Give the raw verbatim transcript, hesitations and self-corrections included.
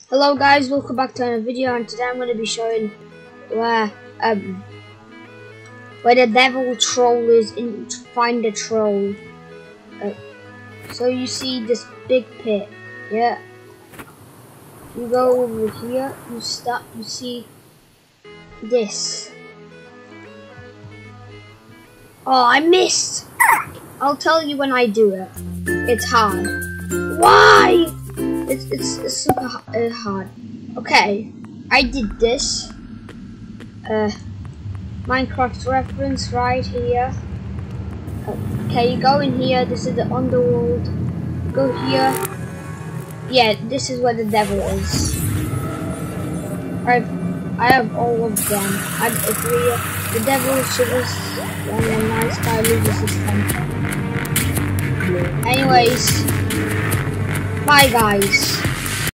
Hello guys, welcome back to another video, and today I'm going to be showing where um where the devil troll is in to find the troll. Uh, so you see this big pit, yeah. You go over here, you start, you see this. Oh, I missed! I'll tell you when I do it. It's hard. Why? It's, it's, it's super hard. Okay, I did this. Uh, Minecraft reference right here. Okay, you go in here. This is the underworld. Go here. Yeah, this is where the devil is. Alright, I have all of them. I agree. The devil should have and a nice guy loses his temper. Anyways. Bye guys.